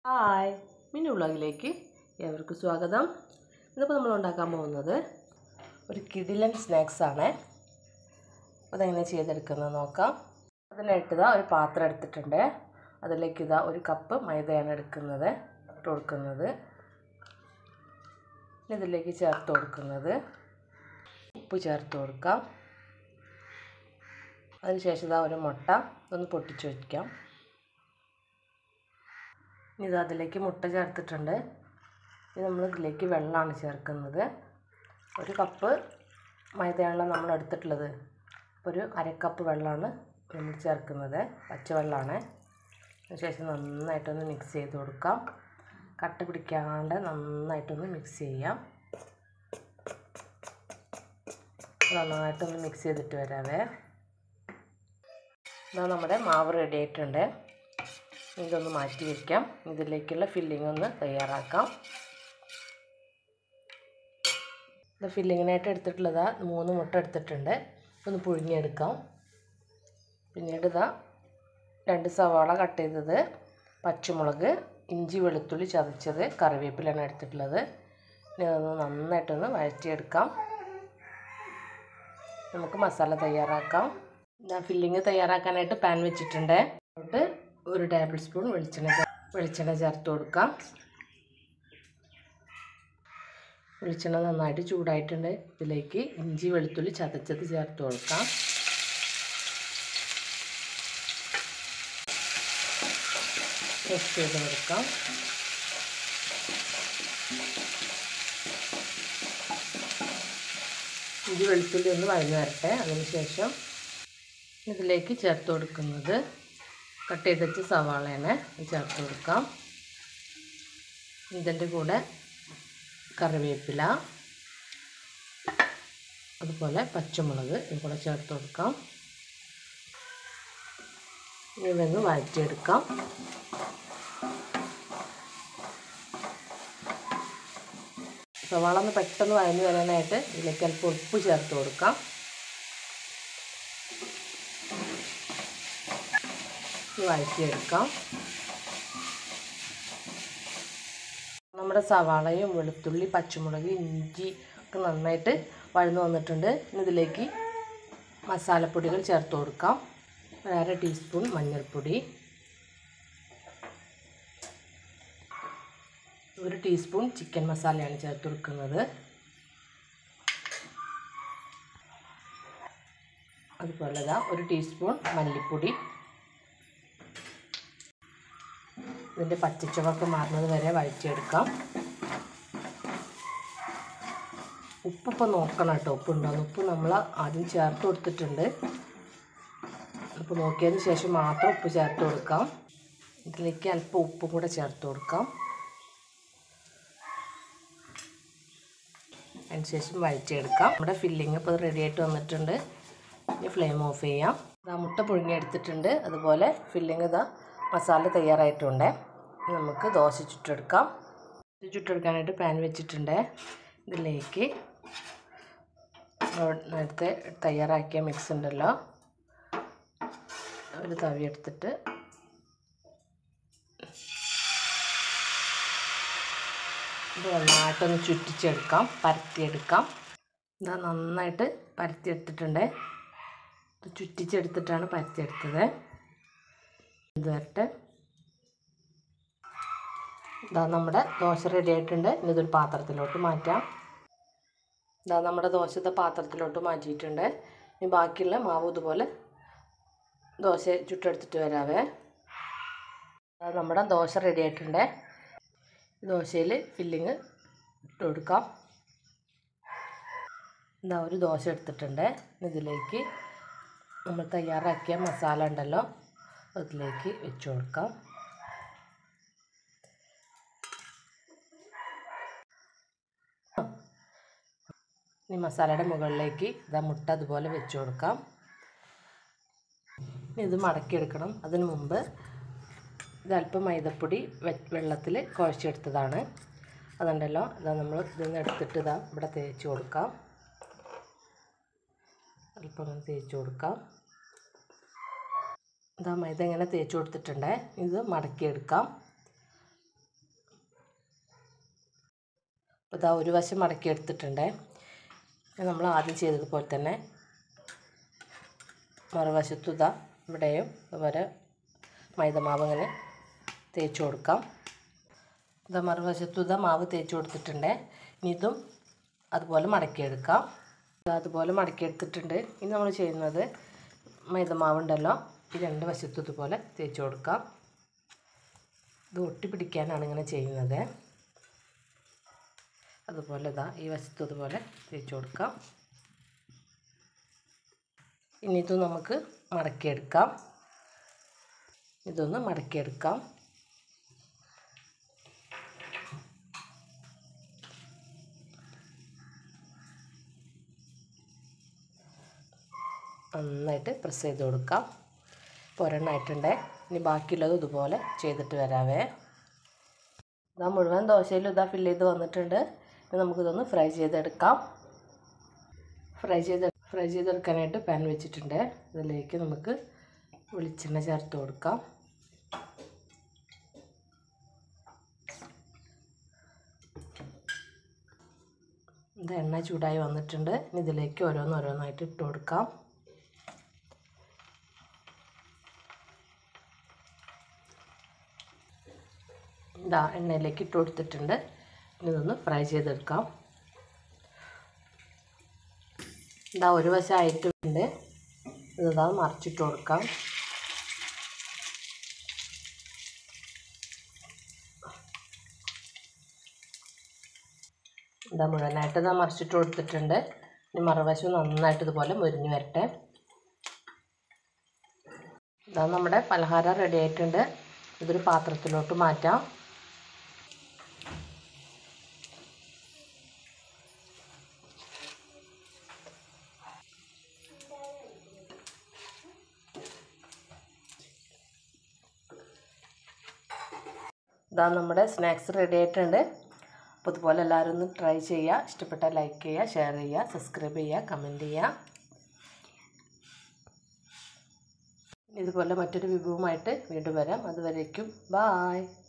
Hi, മിന്നു വ്ളോഗിലേക്ക് ഏവർക്കും സ്വാഗതം. ഇന്നിപ്പോൾ നമ്മൾ ഉണ്ടാക്കാൻ പോകുന്നത് ഒരു കിടിലൻ സ്നാക്സാണ്. അതെങ്ങനെ ചെയ്തെടുക്കുന്നത് നോക്കാം. അതിനായിട്ട് ഒരു പാത്രം എടുത്തിട്ടുണ്ട്. അതിലേക്ക് ഒരു കപ്പ് മൈദയാണ് ഇട്ട് കൊടുക്കുന്നത്. ഇതിലേക്ക് ചേർത്ത് കൊടുക്കുന്നത് ഉപ്പ് ചേർത്ത് കൊടുക്കാം. അതിനുശേഷം ഒരു മുട്ട ഒന്ന് പൊട്ടിച്ച് വയ്ക്കാം. അതിലേക്ക് മുട്ട ചേർത്തിട്ടുണ്ട്. നമ്മൾ ഇതിലേക്ക് വെള്ളമാണ് ചേർക്കുന്നത്. ഒരു കപ്പ് മൈദയാണല്ലോ നമ്മൾ എടുത്തിട്ടുള്ളത്. ഒരു അരക്കപ്പ് വെള്ളമാണ് നമ്മൾ ചേർക്കുന്നത്. പച്ചവെള്ളമാണ്. അതിനുശേഷം നന്നായിട്ടൊന്ന് മിക്സ് ചെയ്ത് കൊടുക്കാം. കട്ട പിടിക്കാണ്ട് നന്നായിട്ടൊന്ന് മിക്സ് ചെയ്യാം. നന്നായിട്ടൊന്ന് മിക്സ് ചെയ്തിട്ട് വരാവേ. നമ്മുടെ മാവ് റെഡി ആയിട്ടുണ്ട്. ഇതൊന്ന് മാറ്റി വയ്ക്കാം. ഇതിലേക്കുള്ള ഫില്ലിംഗ് ഒന്ന് തയ്യാറാക്കാം. ഫില്ലിങ്ങിനായിട്ട് എടുത്തിട്ടുള്ളത് 3 മുട്ട എടുത്തിട്ടുണ്ട്. ഒന്ന് പുഴുങ്ങിയെടുക്കാം. പിന്നീട് 2 സവാള കട്ട് ചെയ്തത്, പച്ചമുളക്, ഇഞ്ചി വെളുത്തുള്ളി ചതച്ചത്, കറിവേപ്പിലാണ് എടുത്തിട്ടുള്ളത്. ഇനി അതൊന്ന് നന്നായിട്ടൊന്ന് വഴറ്റിയെടുക്കാം. നമുക്ക് മസാല തയ്യാറാക്കാം. ഫില്ലിങ് തയ്യാറാക്കാനായിട്ട് പാൻ വെച്ചിട്ടുണ്ട്. എന്നിട്ട് 1 ടേബിൾ സ്പൂൺ വെളിച്ചെണ്ണ ചേർത്ത് കൊടുക്കാം. വെളിച്ചെണ്ണ നന്നായിട്ട് ചൂടായിട്ടുണ്ട്. ഇതിലേക്ക് ഇഞ്ചി വെളുത്തുള്ളി ചതച്ചത് ചേർത്ത് കൊടുക്കാം. മിക്സ് ചെയ്ത് കൊടുക്കാം. ഇഞ്ചി വെളുത്തുള്ളി ഒന്ന് വഴഞ്ഞു വരട്ടെ. അതിനുശേഷം ഇതിലേക്ക് ചേർത്ത് കൊടുക്കുന്നത് കട്ട് ചെയ്ത് വെച്ച സവാളയാണ് ചേർത്ത് കൊടുക്കാം. ഇതിൻ്റെ കൂടെ കറിവേപ്പില, അതുപോലെ പച്ചമുളക് കൂടെ ചേർത്ത് കൊടുക്കാം. ഇവന്ന് വഴറ്റിയെടുക്കാം. സവാള ഒന്ന് പെട്ടെന്ന് വഴഞ്ഞു വരാനായിട്ട് ഇതിലേക്ക് അല്പം ഉപ്പ് ചേർത്ത് കൊടുക്കാം. വഴറ്റിയെടുക്കാം. നമ്മുടെ സവാളയും വെളുത്തുള്ളി, പച്ചമുളക്, ഇഞ്ചി ഒക്കെ നന്നായിട്ട് വഴന്നു വന്നിട്ടുണ്ട്. ഇതിലേക്ക് മസാലപ്പൊടികൾ ചേർത്ത് കൊടുക്കാം. 1/2 ടീസ്പൂൺ മഞ്ഞൾപ്പൊടി, 1 ടീസ്പൂൺ ചിക്കൻ മസാലയാണ് ചേർത്ത് കൊടുക്കുന്നത്. അതുപോലെ 1 ടീസ്പൂൺ മല്ലിപ്പൊടി. ഇതിൻ്റെ പച്ചച്ചുവയൊക്കെ മാറുന്നത് വരെ വഴറ്റിയെടുക്കാം. ഉപ്പിപ്പോൾ നോക്കണം കേട്ടോ, ഉപ്പുണ്ടോയെന്ന്. ഉപ്പ് നമ്മൾ ആദ്യം ചേർത്ത് കൊടുത്തിട്ടുണ്ട്. ഉപ്പ് നോക്കിയതിന് ശേഷം മാത്രം ഉപ്പ് ചേർത്ത് കൊടുക്കാം. ഇതിലേക്ക് അല്പം ഉപ്പും കൂടെ ചേർത്ത് കൊടുക്കാം. അതിനുശേഷം വഴറ്റിയെടുക്കാം. നമ്മുടെ ഫില്ലിങ് ഇപ്പോൾ റെഡി ആയിട്ട് വന്നിട്ടുണ്ട്. ഇനി ഫ്ലെയിം ഓഫ് ചെയ്യാം. മുട്ട പുഴുങ്ങിയെടുത്തിട്ടുണ്ട്. അതുപോലെ ഫില്ലിങ് മസാല തയ്യാറായിട്ടുണ്ട്. നമുക്ക് ദോശ ചുട്ടെടുക്കാം. ചുട്ടെടുക്കാനായിട്ട് പാൻ വെച്ചിട്ടുണ്ട്. ഇതിലേക്ക് നേരത്തെ തയ്യാറാക്കിയ മിക്സ് ഉണ്ടല്ലോ, ഒരു തവി എടുത്തിട്ട് ഇത് നന്നായിട്ടൊന്ന് ചുറ്റിച്ചെടുക്കാം, പരത്തിയെടുക്കാം. നന്നായിട്ട് പരത്തിയെടുത്തിട്ടുണ്ട്. ചുറ്റിച്ചെടുത്തിട്ടാണ് പരത്തിയെടുത്തത്. ഇത് വരട്ടെ. നമ്മുടെ ദോശ റെഡി ആയിട്ടുണ്ട്. ഇനി ഇതൊരു പാത്രത്തിലോട്ട് മാറ്റാം. നമ്മുടെ ദോശ പാത്രത്തിലോട്ട് മാറ്റിയിട്ടുണ്ട്. ഇനി ബാക്കിയുള്ള മാവ് ഇതുപോലെ ദോശ ചുട്ടെടുത്തിട്ട് വരാവേ. നമ്മുടെ ദോശ റെഡി ആയിട്ടുണ്ട്. ദോശയിൽ ഫില്ലിങ് ഇട്ട് കൊടുക്കാം. ഒരു ദോശ എടുത്തിട്ടുണ്ട്. ഇതിലേക്ക് നമ്മൾ തയ്യാറാക്കിയ മസാല ഉണ്ടല്ലോ, അതിലേക്ക് വെച്ച് കൊടുക്കാം. ഇനി മസാലയുടെ മുകളിലേക്ക് മുട്ട അതുപോലെ വെച്ച് കൊടുക്കാം. ഇത് മടക്കിയെടുക്കണം. അതിന് മുമ്പ് അല്പം മൈദപ്പൊടി വെള്ളത്തിൽ കുഴച്ചെടുത്തതാണ്. അതുണ്ടല്ലോ, നമ്മൾ ഇതിൽ എടുത്തിട്ട് ഇവിടെ തേച്ച് കൊടുക്കാം. അല്പം അങ്ങനെ തേച്ച് കൊടുക്കാം. മൈദ ഇങ്ങനെ തേച്ച് കൊടുത്തിട്ടുണ്ട്. ഇത് മടക്കിയെടുക്കാം. ഇതാ ഒരു വശം മടക്കി എടുത്തിട്ടുണ്ട്. നമ്മൾ ആദ്യം ചെയ്തതുപോലെ തന്നെ മറുവശത്തും ഇതാ ഇവിടെയും അതുപോലെ മൈദമാവ് ഇങ്ങനെ തേച്ച് കൊടുക്കാം. ഇതാ മറുവശത്തും ഇതാ മാവ് തേച്ച് കൊടുത്തിട്ടുണ്ട്. ഇനി ഇതും അതുപോലെ മടക്കിയെടുക്കാം. അതുപോലെ മടക്കിയെടുത്തിട്ടുണ്ട്. ഇനി നമ്മൾ ചെയ്യുന്നത് മൈദമാവുണ്ടല്ലോ, ഈ രണ്ട് വശത്തും ഇതുപോലെ തേച്ച് കൊടുക്കാം. ഇത് ഒട്ടിപ്പിടിക്കാനാണ് ഇങ്ങനെ ചെയ്യുന്നത്. അതുപോലെ ഇതാ ഈ വശത്തും ഇതുപോലെ തേച്ച് കൊടുക്കാം. ഇനി ഇത് നമുക്ക് മടക്കിയെടുക്കാം. ഇതൊന്ന് മടക്കിയെടുക്കാം. നന്നായിട്ട് പ്രസ് ചെയ്ത് കൊടുക്കാം. ഇപ്പോൾ ഒരെണ്ണമായിട്ടുണ്ട്. ഇനി ബാക്കിയുള്ളത് ഇതുപോലെ ചെയ്തിട്ട് വരാവേ. ഇതാ മുഴുവൻ ദോശയിലും ഇതാ ഫില്ല് ചെയ്ത് വന്നിട്ടുണ്ട്. ഇനി നമുക്കിതൊന്ന് ഫ്രൈ ചെയ്തെടുക്കാം. ഫ്രൈ ചെയ്തെടുക്കാനായിട്ട് പാൻ വെച്ചിട്ടുണ്ട്. ഇതിലേക്ക് നമുക്ക് വെളിച്ചെണ്ണ ചേർത്ത് കൊടുക്കാം. ഇത് എണ്ണ ചൂടായി വന്നിട്ടുണ്ട്. ഇനി ഇതിലേക്ക് ഓരോന്നായിട്ട് ഇട്ട് കൊടുക്കാം. ഇതാ എണ്ണയിലേക്ക് ഇട്ട് കൊടുത്തിട്ടുണ്ട്. ഇനി ഇതൊന്ന് ഫ്രൈ ചെയ്തെടുക്കാം. ഇതാ ഒരു വശം ആയിട്ടുണ്ട്. ഇതാ മറിച്ചിട്ട് കൊടുക്കാം. ഇതാ മുഴുവനായിട്ട് ഇതാ മറിച്ചിട്ട് കൊടുത്തിട്ടുണ്ട്. ഇനി മറുവശം നന്നായിട്ട് ഇതുപോലെ മുരിഞ്ഞ് വരട്ടെ. ഇതാ നമ്മുടെ പലഹാരം റെഡി ആയിട്ടുണ്ട്. ഇതൊരു പാത്രത്തിലോട്ട് മാറ്റാം. ഇതാ നമ്മുടെ സ്നാക്സ് റെഡി ആയിട്ടുണ്ട്. അപ്പോൾ ഇതുപോലെ എല്ലാവരും ഒന്ന് ട്രൈ ചെയ്യുക. ഇഷ്ടപ്പെട്ടാൽ ലൈക്ക് ചെയ്യുക, ഷെയർ ചെയ്യുക, സബ്സ്ക്രൈബ് ചെയ്യുക, കമൻറ്റ് ചെയ്യുക. ഇതുപോലെ മറ്റൊരു വിഭവമായിട്ട് വീണ്ടും വരാം. അതുവരേക്കും ബായ്.